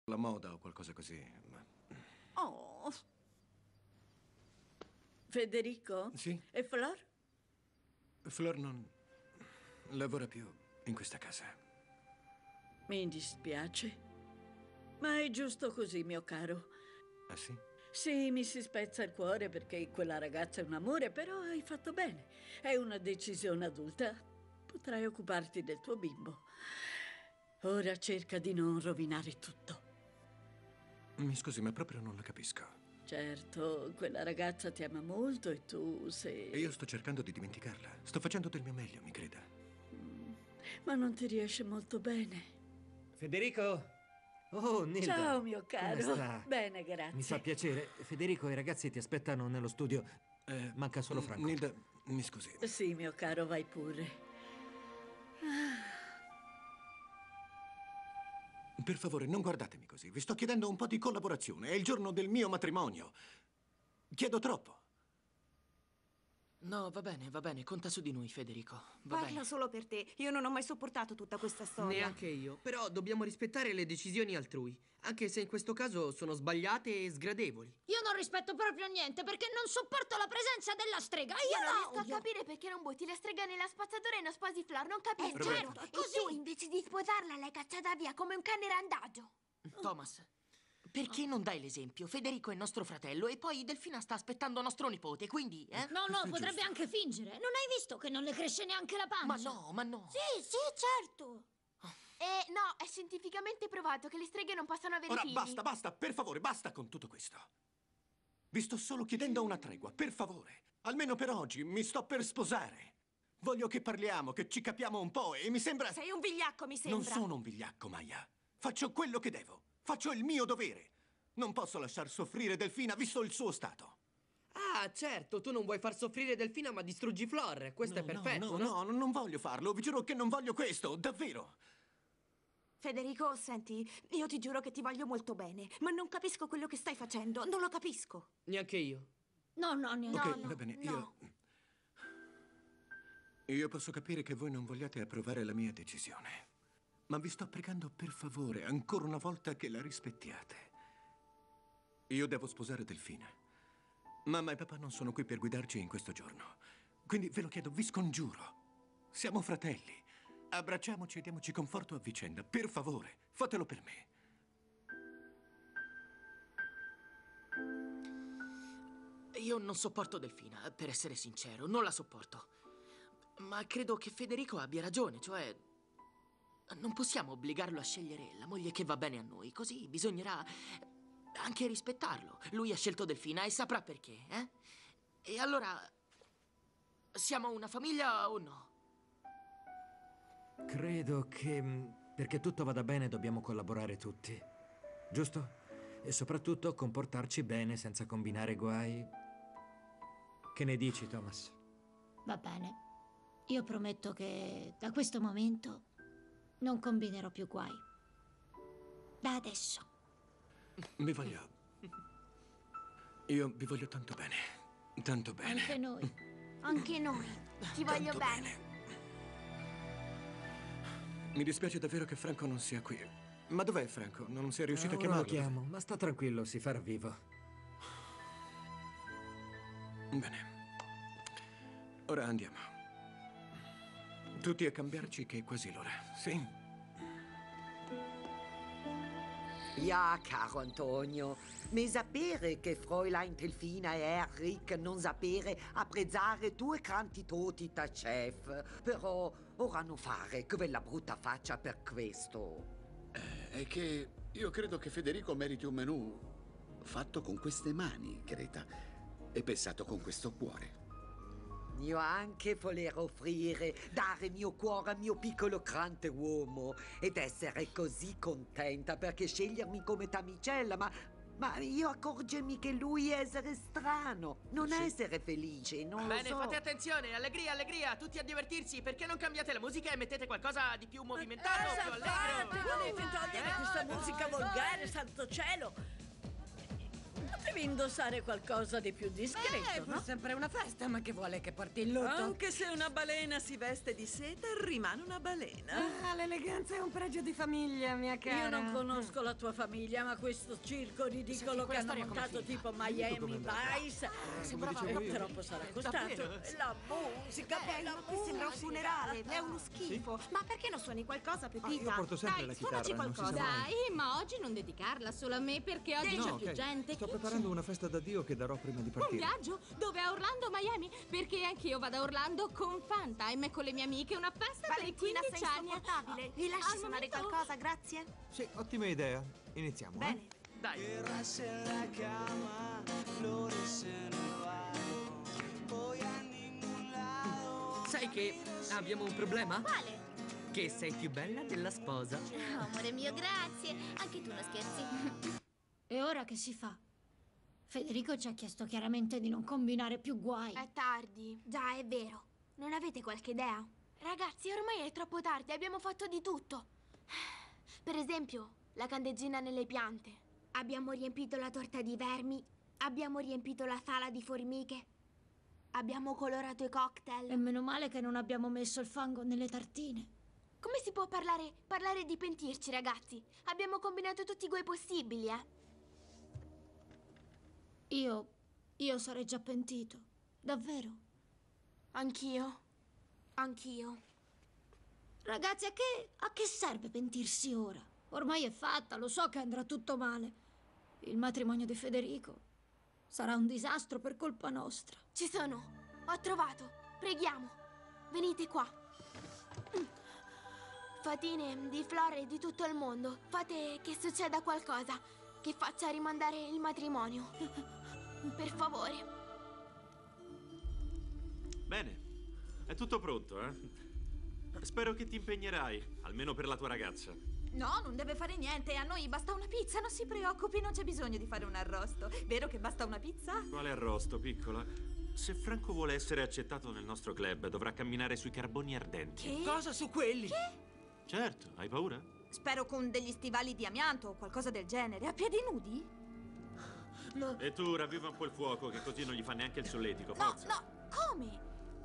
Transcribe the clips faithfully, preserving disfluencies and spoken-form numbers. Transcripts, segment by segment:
la moda o qualcosa così. Ma... Oh. Federico? Sì? E Flor? Flor non lavora più in questa casa. Mi dispiace. Ma è giusto così, mio caro. Ah, sì? Sì, mi si spezza il cuore perché quella ragazza è un amore, però hai fatto bene. È una decisione adulta. Potrai occuparti del tuo bimbo. Ora cerca di non rovinare tutto. Mi scusi, ma proprio non la capisco. Certo, quella ragazza ti ama molto e tu sei... E io sto cercando di dimenticarla. Sto facendo del mio meglio, mi creda. Mm, ma non ti riesce molto bene. Federico! Oh, Nilda! Ciao, mio caro. Come sta? Bene, grazie. Mi fa piacere. Federico, i ragazzi ti aspettano nello studio. Eh, Manca solo Franco. Nilda, mi scusi. Sì, mio caro, vai pure. Per favore, non guardatemi così. Vi sto chiedendo un po' di collaborazione. È il giorno del mio matrimonio. Chiedo troppo. No, va bene, va bene. Conta su di noi, Federico. Va Parla bene. solo per te. Io non ho mai sopportato tutta questa storia. Neanche io. Però dobbiamo rispettare le decisioni altrui. Anche se in questo caso sono sbagliate e sgradevoli. Io non rispetto proprio niente perché non sopporto la presenza della strega. Io, Io non la riesco odio. a capire perché non butti la strega nella spazzatura e non sposi Flor. Non capisco. Eh, certo, è così. E tu, invece di sposarla, l'hai cacciata via come un cane randagio. Thomas, perché non dai l'esempio? Federico è nostro fratello e poi Delfina sta aspettando nostro nipote, quindi, eh? No, no, potrebbe anche fingere. Non hai visto che non le cresce neanche la pancia? Ma no, ma no. Sì, sì, certo. Eh, no, è scientificamente provato che le streghe non possono avere Ora, figli. basta, basta, per favore, basta con tutto questo. Vi sto solo chiedendo una tregua, per favore. Almeno per oggi, mi sto per sposare. Voglio che parliamo, che ci capiamo un po' e mi sembra... Sei un vigliacco, mi sembra. Non sono un vigliacco, Maya. Faccio quello che devo. Faccio il mio dovere. Non posso lasciar soffrire Delfina, visto il suo stato. Ah, certo, tu non vuoi far soffrire Delfina ma distruggi Flor. Questo No, è perfetto, no, no, no, non voglio farlo. Vi giuro che non voglio questo, davvero. Federico, senti, io ti giuro che ti voglio molto bene, ma non capisco quello che stai facendo. Non lo capisco. Neanche io. No, no, neanche. Ok, No, no, va bene, no. io... Io posso capire che voi non vogliate approvare la mia decisione. Ma vi sto pregando per favore, ancora una volta, che la rispettiate. Io devo sposare Delfina. Mamma e papà non sono qui per guidarci in questo giorno. Quindi ve lo chiedo, vi scongiuro. Siamo fratelli. Abbracciamoci e diamoci conforto a vicenda. Per favore, fatelo per me. Io non sopporto Delfina, per essere sincero, non la sopporto. Ma credo che Federico abbia ragione, cioè... Non possiamo obbligarlo a scegliere la moglie che va bene a noi, così bisognerà anche rispettarlo. Lui ha scelto Delfina e saprà perché, eh? E allora... Siamo una famiglia o no? Credo che mh, perché tutto vada bene dobbiamo collaborare tutti. Giusto? E soprattutto comportarci bene senza combinare guai. Che ne dici, Thomas? Va bene. Io prometto che da questo momento non combinerò più guai. Da adesso. Vi voglio... Io vi voglio tanto bene. Tanto bene. Anche noi. Anche noi. Ti voglio Tanto bene. Mi dispiace davvero che Franco non sia qui. Ma dov'è Franco? Non sei riuscito a Ora lo chiamarlo? chiamo, ma sta tranquillo, si farà vivo. Bene. Ora andiamo. Tutti a cambiarci che è quasi l'ora, sì? Ja, caro Antonio, ma sapere che Fräulein Delfina e Eric non sapere apprezzare due cantitoti da chef, però ora non fare quella brutta faccia per questo. Eh, è che io credo che Federico meriti un menù fatto con queste mani, Greta, e pensato con questo cuore. Io anche voler offrire, dare mio cuore al mio piccolo grande uomo ed essere così contenta perché scegliermi come damigella, ma, ma io accorgermi che lui è essere strano, non Sì. essere felice, non Bene, lo so. fate attenzione, allegria, allegria, tutti a divertirsi. Perché non cambiate la musica e mettete qualcosa di più movimentato, più allegro? Volete togliere questa musica volgare, santo cielo? Devi indossare qualcosa di più discreto, Eh, no? pur sempre una festa, ma che vuole che porti il lutto? Anche se una balena si veste di seta, rimane una balena. Ah, l'eleganza è un pregio di famiglia, mia cara. Io non conosco la tua famiglia, ma questo circo ridicolo che hanno montato tipo Miami Vice Sembrava eh, proprio- però sarà costato. Davvero? La musica, poi Eh, la ma qui sembra un musica. funerale, è uno schifo. Ma perché non suoni qualcosa, Pepita? io porto sempre Dai, la suonaci chitarra, non si sa qualcosa. mai. Dai, ma oggi non dedicarla solo a me perché oggi No, c'è ok. più gente. Sto Chi preparando una festa d'addio che darò prima di c'è? Un partire. viaggio? Dove? A Orlando o Miami? Perché anch'io vado a Orlando con Fantime e con le mie amiche. Una festa Valentina, per i sei quindici anni. insopportabile. Mi lasci Al suonare momento- qualcosa, grazie? Sì, ottima idea. Iniziamo, Bene. eh? Dai. Sai che abbiamo un problema? Quale? Che sei più bella della sposa. Oh, amore mio, grazie. Anche tu non scherzi. E ora che si fa? Federico ci ha chiesto chiaramente di non combinare più guai. È tardi. Già, è vero. Non avete qualche idea? Ragazzi, ormai è troppo tardi. Abbiamo fatto di tutto. Per esempio, la candeggina nelle piante. Abbiamo riempito la torta di vermi. Abbiamo riempito la sala di formiche. Abbiamo colorato i cocktail. E meno male che non abbiamo messo il fango nelle tartine. Come si può parlare, parlare di pentirci, ragazzi? Abbiamo combinato tutti i guai possibili, eh? Io... io sarei già pentito. Davvero. Anch'io. Anch'io. Ragazzi, a che... a che serve pentirsi ora? Ormai è fatta, lo so che andrà tutto male. Il matrimonio di Federico sarà un disastro per colpa nostra. Ci sono. Ho trovato. Preghiamo. Venite qua. Fatine di Flore e di tutto il mondo. Fate che succeda qualcosa che faccia rimandare il matrimonio. Per favore. Bene, è tutto pronto, eh? Spero che ti impegnerai, almeno per la tua ragazza. No, non deve fare niente. A noi basta una pizza, non si preoccupi, non c'è bisogno di fare un arrosto. Vero che basta una pizza? Quale arrosto, piccola? Se Franco vuole essere accettato nel nostro club, dovrà camminare sui carboni ardenti. Che? Cosa su quelli? Che? Certo, hai paura? Spero con degli stivali di amianto o qualcosa del genere. A piedi nudi? No. E tu ravviva un po' il fuoco, che così non gli fa neanche il solletico, No, forza. no, come?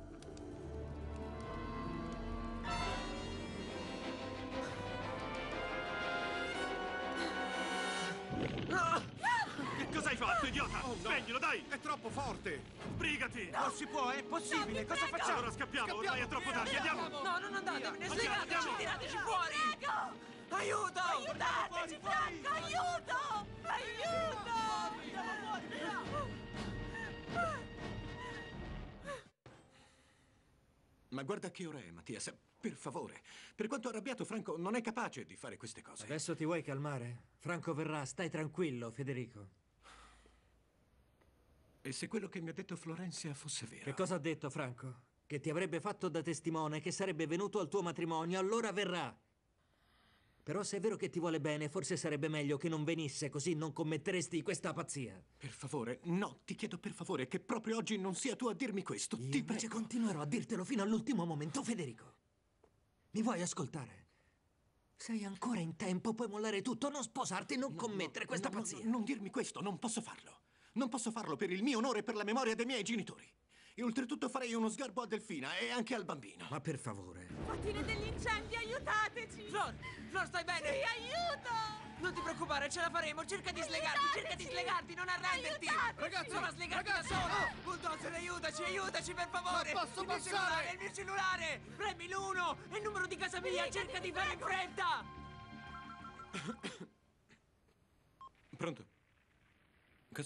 Che cosa hai fatto, idiota? Oh, no. Spegnilo, dai! È troppo forte! Sbrigati! Non si può, è impossibile! No, Cosa prego. facciamo? Allora scappiamo, ormai è troppo tardi, andiamo! No, non andatevene, slegateci, andiamo. tirateci fuori! Prego! Aiuto! Aiutateci, Franco, aiuto! Aiuto! Ma guarda che ora è, Mattias. Per favore. Per quanto arrabbiato, Franco non è capace di fare queste cose. Adesso ti vuoi calmare? Franco verrà, stai tranquillo, Federico. E se quello che mi ha detto Florenzia fosse vero? Che cosa ha detto Franco? Che ti avrebbe fatto da testimone, che sarebbe venuto al tuo matrimonio, allora verrà. Però se è vero che ti vuole bene, forse sarebbe meglio che non venisse, così non commetteresti questa pazzia. Per favore, no, ti chiedo per favore che proprio oggi non sia tu a dirmi questo. Io ti invece prego. continuerò a dirtelo fino all'ultimo momento, Federico. Mi vuoi ascoltare? Sei ancora in tempo, puoi mollare tutto, non sposarti, non No, commettere no, questa no, no, pazzia. no, non dirmi questo, non posso farlo. Non posso farlo per il mio onore e per la memoria dei miei genitori. E oltretutto farei uno sgarbo a Delfina e anche al bambino. Ma per favore. Fatine degli incendi, aiutateci! Flor, Flor, stai bene? Sì, aiuto! Non ti preoccupare, ce la faremo. Cerca di slegarti, cerca di slegarti, non arrenderti. Aiutateci! Ragazzi, prova a slegarti da sola. Bulldozer, aiutaci, aiutaci per favore. Non posso il mio passare. cellulare, il mio cellulare. Premi l'uno, è il numero di casa mia. Cerca di fare in fretta. Pronto? Cosa?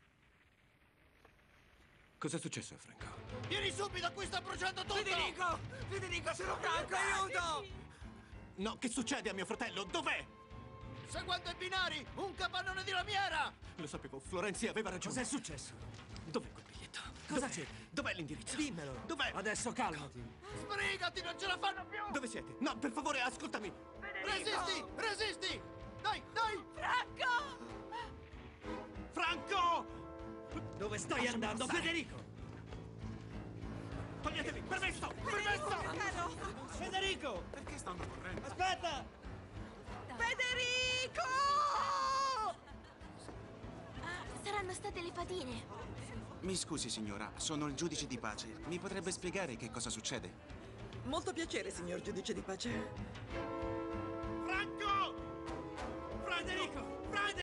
Cos'è successo a Franco? Vieni subito, qui sta bruciando tutto! Federico, Federico, sono Franco, aiuto. No, che succede a mio fratello? Dov'è? Seguendo i binari, un capannone di lamiera! Lo sapevo, Florenzia aveva ragione. Cos'è successo? Dov'è quel biglietto? Cosa Dov'è? c'è? Dov'è l'indirizzo? Dimmelo. Dov'è? Adesso calmati. Sbrigati, non ce la fanno più! Dove siete? No, per favore, ascoltami. Resisti, resisti! Dai, dai! Franco! Franco! Dove stai Lasciami andando, passare. Federico? Toglietevi, permesso! Permesso! Caro! Federico! Perché stanno correndo? Aspetta! Federico! Ah, sarà saranno state le fatine. Mi scusi, signora, sono il giudice di pace. Mi potrebbe spiegare che cosa succede? Molto piacere, signor giudice di pace.